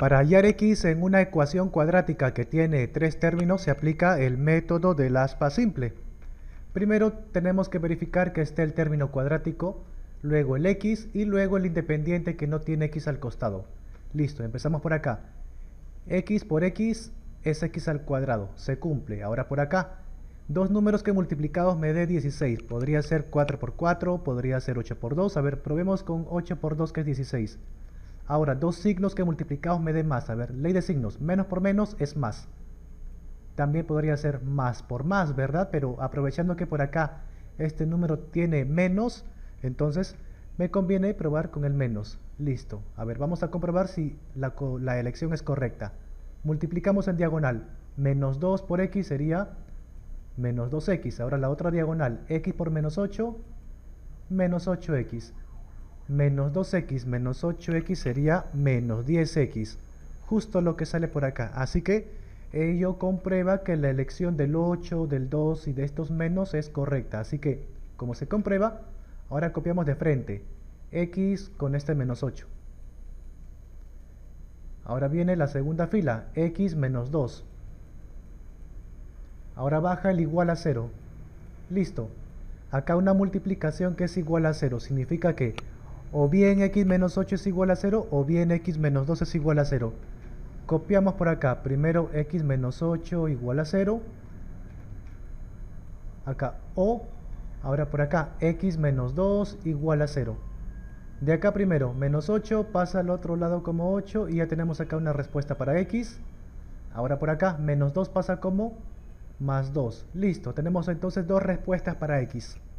Para hallar x en una ecuación cuadrática que tiene tres términos se aplica el método del aspa simple. Primero tenemos que verificar que esté el término cuadrático, luego el x y luego el independiente que no tiene x al costado. Listo, empezamos por acá. X por x es x al cuadrado, se cumple. Ahora por acá, dos números que multiplicados me dé 16. Podría ser 4 por 4, podría ser 8 por 2. A ver, probemos con 8 por 2 que es 16. Ahora, dos signos que multiplicados me den más. A ver, ley de signos, menos por menos es más. También podría ser más por más, ¿verdad? Pero aprovechando que por acá este número tiene menos, entonces me conviene probar con el menos. Listo. A ver, vamos a comprobar si la elección es correcta. Multiplicamos en diagonal. Menos 2 por x sería menos 2x. Ahora la otra diagonal, x por menos 8, menos 8x. Menos 2x menos 8x sería menos 10x. Justo lo que sale por acá. Así que ello comprueba que la elección del 8, del 2 y de estos menos es correcta. Así que, como se comprueba, ahora copiamos de frente x con este menos 8. Ahora viene la segunda fila, x menos 2. Ahora baja el igual a 0. Listo. Acá una multiplicación que es igual a 0. Significa que o bien x menos 8 es igual a 0 o bien x menos 2 es igual a 0. Copiamos por acá. Primero x menos 8 igual a 0. Acá o. Ahora por acá x menos 2 igual a 0. De acá primero menos 8 pasa al otro lado como 8 y ya tenemos acá una respuesta para x. Ahora por acá menos 2 pasa como más 2. Listo, tenemos entonces dos respuestas para x.